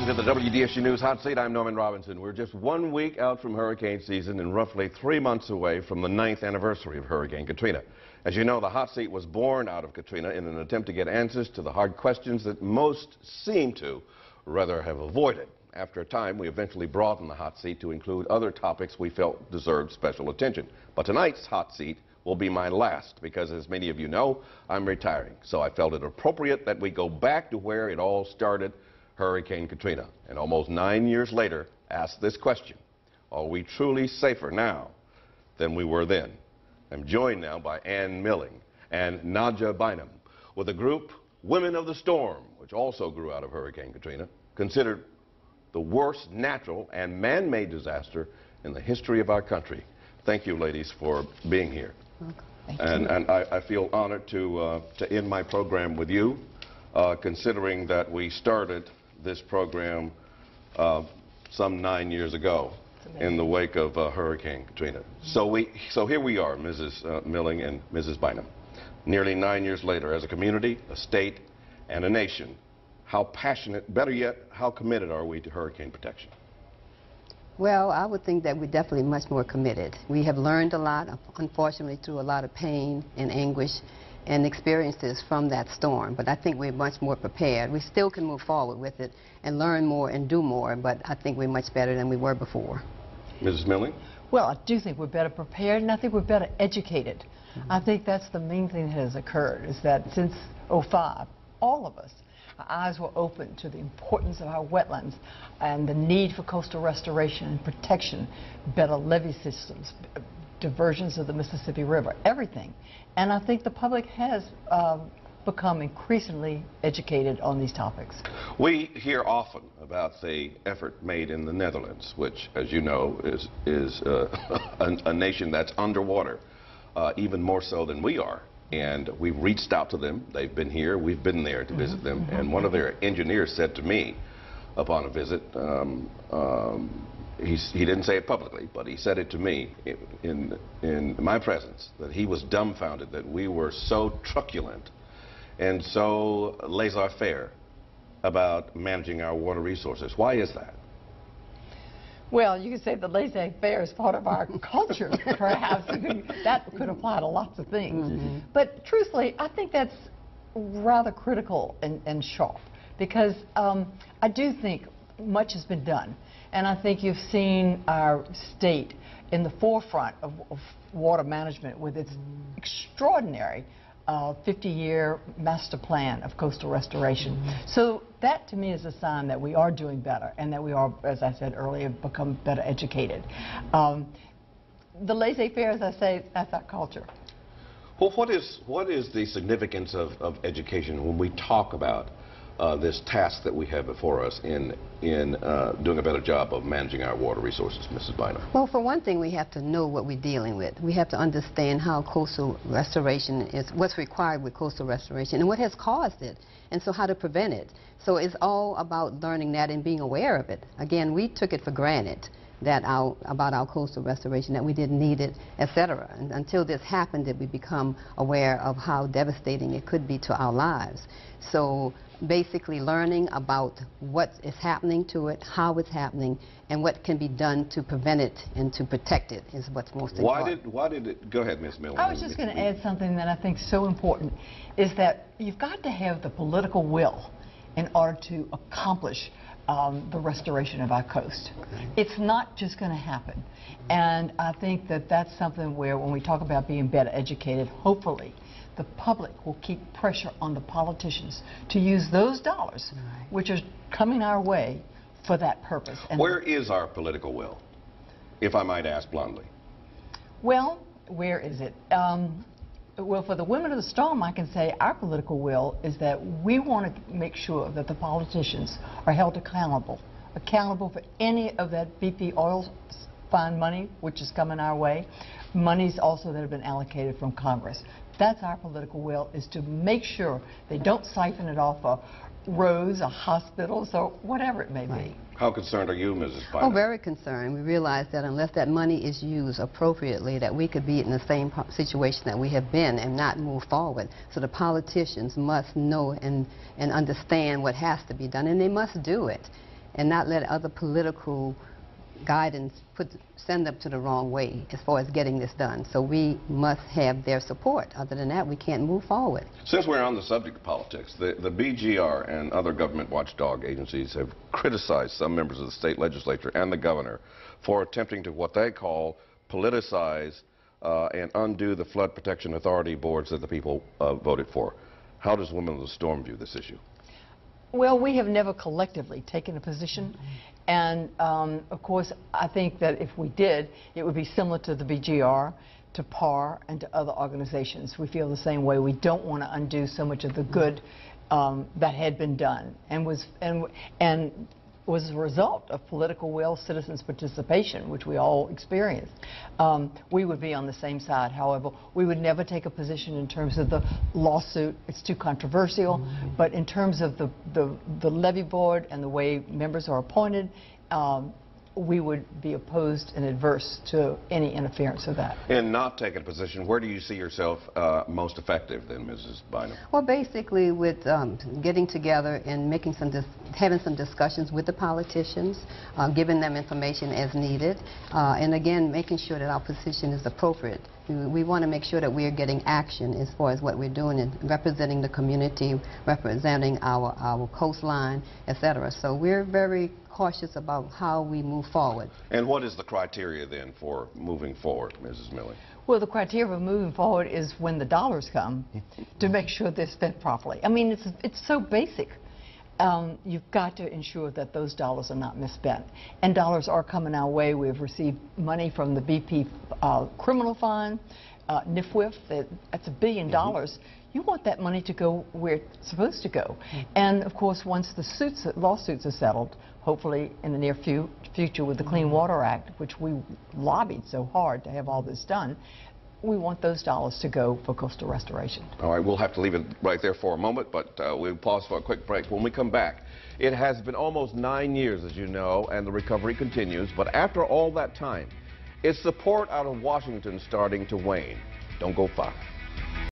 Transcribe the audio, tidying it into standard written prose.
Welcome to the WDSU News Hot Seat. I'm Norman Robinson. We're just 1 week out from hurricane season and roughly 3 months away from the 9th anniversary of Hurricane Katrina. As you know, the Hot Seat was born out of Katrina in an attempt to get answers to the hard questions that most seem to rather have avoided. After a time, we eventually broadened the Hot Seat to include other topics we felt deserved special attention. But tonight's Hot Seat will be my last because, as many of you know, I'm retiring. So I felt it appropriate that we go back to where it all started, Hurricane Katrina, and almost 9 years later ask this question: are we truly safer now than we were then? I'm joined now by Ann Milling and Nadja Bynum with the group Women of the Storm, which also grew out of Hurricane Katrina, considered the worst natural and man-made disaster in the history of our country. Thank you, ladies, for being here. Thank you. And I feel honored to end my program with you, considering that we started this program some 9 years ago in the wake of Hurricane Katrina. So here we are, Mrs. Milling and Mrs. Bynum, nearly 9 years later, as a community, a state, and a nation. How passionate, better yet, how committed are we to hurricane protection? Well, I would think that we're definitely much more committed. We have learned a lot, unfortunately, through a lot of pain and anguish and experiences from that storm, but I think we're much more prepared. We still can move forward with it and learn more and do more, but I think we're much better than we were before. Mrs. Milling? Well, I do think we're better prepared, and I think we're better educated. I think that's the main thing that has occurred, is that since '05, all of us, our eyes were open to the importance of our wetlands and the need for coastal restoration and protection, better levee systems, diversions of the Mississippi River, everything. And I think the public has become increasingly educated on these topics. We hear often about the effort made in the Netherlands, which, as you know, is a nation that's underwater, even more so than we are. And we've reached out to them. They've been here. We've been there to visit them. And one of their engineers said to me upon a visit, he didn't say it publicly, but he said it to me in my presence, that he was dumbfounded that we were so truculent and so laissez-faire about managing our water resources. Why is that? Well, you could say the laissez-faire is part of our culture, perhaps. That could apply to lots of things. But truthfully, I think that's rather critical and sharp, because I do think much has been done. And I think you've seen our state in the forefront of water management with its extraordinary 50-year master plan of coastal restoration. So that, to me, is a sign that we are doing better and that we are, as I said earlier, become better educated. The laissez-faire, as I say, that's our culture. Well, what is the significance of education when we talk about this task that we have before us in doing a better job of managing our water resources, Mrs. Bynum? Well, for one thing, we have to know what we're dealing with. We have to understand how coastal restoration is, what's required with coastal restoration, and what has caused it, and so how to prevent it. So it's all about learning that and being aware of it. Again, we took it for granted that about our coastal restoration, that we didn't need it, etc. And until this happened, did we become aware of how devastating it could be to our lives. So basically learning about what is happening to it, how it's happening, and what can be done to prevent it and to protect it is what's most important. Why did it, go ahead, Ms. Milling. I was just going to add something that I think is so important, is that you've got to have the political will in order to accomplish the restoration of our coast. It's not just going to happen. And I think that that's something where, when we talk about being better educated, hopefully the public will keep pressure on the politicians to use those dollars, which are coming our way, for that purpose. And where is our political will, if I might ask bluntly? Well, where is it? Well, for the Women of the Storm, I can say our political will is that we want to make sure that the politicians are held accountable for any of that BP oil fund money which is coming our way, monies also that have been allocated from Congress. That's our political will, is to make sure they don't siphon it off of roads or hospitals or whatever it may be. How concerned are you, Mrs. Bynum? Oh, very concerned. We realize that unless that money is used appropriately, that we could be in the same situation that we have been and not move forward. So the politicians must know and understand what has to be done, and they must do it. and not let other political guidance send them to the wrong way as far as getting this done. So we must have their support. Other than that, we can't move forward. Since we're on the subject of politics, the BGR and other government watchdog agencies have criticized some members of the state legislature and the governor for attempting to what they call politicize and undo the flood protection authority boards that the people voted for. How does Women of the Storm view this issue? Well, we have never collectively taken a position, and of course, I think that if we did, it would be similar to the BGR, to PAR, and to other organizations. We feel the same way. We don't want to undo so much of the good that had been done, and was a result of political will, citizens' participation, which we all experienced. We would be on the same side. However, we would never take a position in terms of the lawsuit. It's too controversial. But in terms of the levy board and the way members are appointed, we would be opposed and adverse to any interference with that. In not taking a position, where do you see yourself most effective then, Mrs. Bynum? Well, basically with getting together and having some discussions with the politicians, giving them information as needed, and again, making sure that our position is appropriate. We want to make sure that we are getting action as far as what we're doing and representing the community, representing our coastline, etc. So we're very cautious about how we move forward. And what is the criteria then for moving forward, Mrs. Milley? Well, the criteria for moving forward is when the dollars come to make sure they're spent properly. I mean, it's so basic. You've got to ensure that those dollars are not misspent. And dollars are coming our way. We've received money from the BP criminal fund, NIFWIF, that's $1 billion. You want that money to go where it's supposed to go. And of course, once the lawsuits are settled, hopefully in the near future with the Clean Water Act, which we lobbied so hard to have all this done, we want those dollars to go for coastal restoration. All right, we'll have to leave it right there for a moment, but we'll pause for a quick break. When we come back, it has been almost 9 years, as you know, and the recovery continues. But after all that time, is support out of Washington starting to wane? Don't go far.